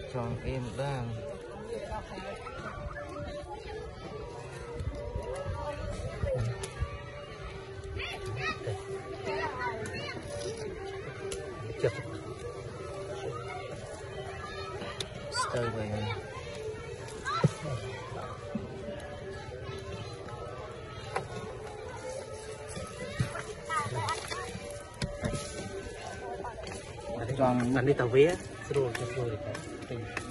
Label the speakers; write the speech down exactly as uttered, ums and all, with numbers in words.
Speaker 1: tròn em đang chụp từ về tròn
Speaker 2: anh đi tàu vé rồi rồi